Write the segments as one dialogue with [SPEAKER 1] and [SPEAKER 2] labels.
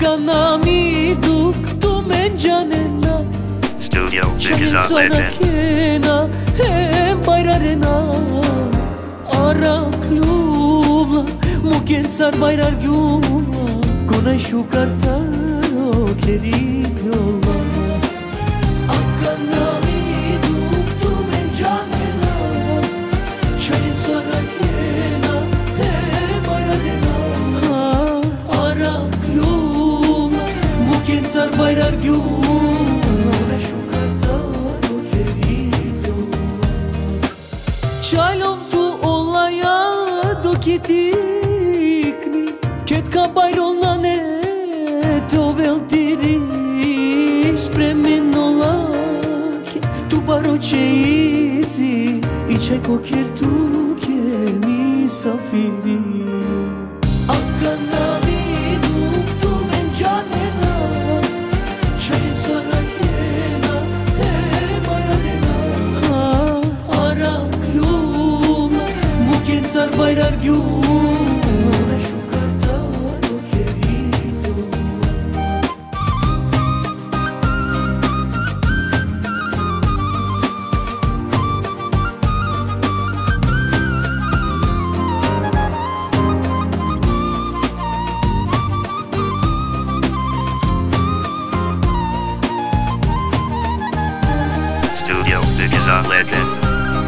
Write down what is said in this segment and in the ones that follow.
[SPEAKER 1] Agana mi duk tu menjanena
[SPEAKER 2] Studio
[SPEAKER 1] Çayın
[SPEAKER 2] Bigazat
[SPEAKER 1] sana
[SPEAKER 2] Legend.
[SPEAKER 1] kena hem bayrarena Araklumla muken sar bayrar gyumla Konay şu kartaro kerit yolla Agana mi duk tu menjanena Çayın sana kena hem bayrarena Araklumla muken sar bayrar gyumla Čajlov tu olaya dokitikni Ketka bajrolna ne to veltiri Spremin olake tu baroče izi I čajko kjer tu ke misafiri Akana mi duk tu menjanena Čajin sana kena Sar bayrar gyumla şu kartaro kerit
[SPEAKER 2] Studio Bigazat Legend.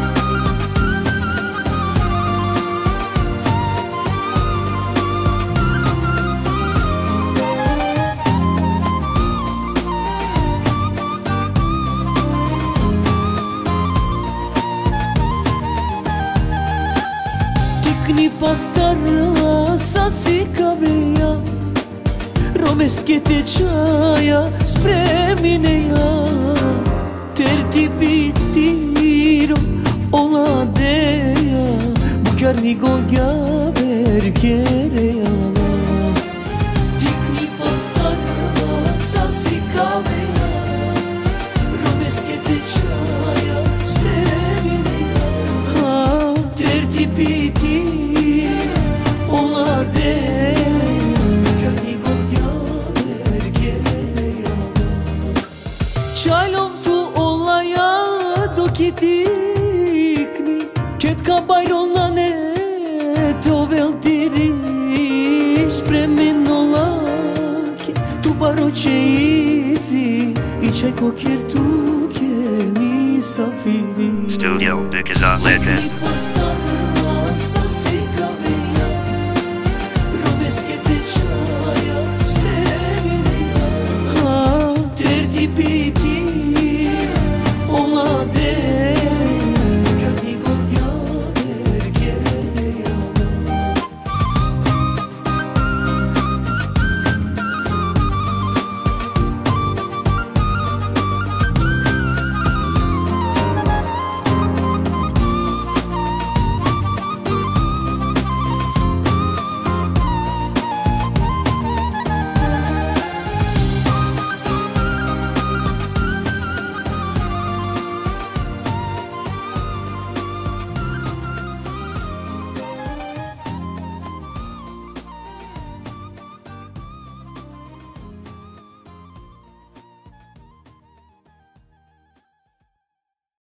[SPEAKER 1] Tikni pastara sasi kaveja Romeske tečaja spremine ja Terti bitiro oladeja Bukarni golja berkerejala Tikni pastara sasi kaveja Romeske tečaja spremine ja Terti bitiro Čajlov tu olaya dokitikni Ketka bajrolna ne to veltiri Spremin olake tu baroče izi I čajko kjer tu ke misafiri
[SPEAKER 2] Studio Bigazat Legend.
[SPEAKER 1] Sasi kaveja Romeske tečaja spremine ja Terti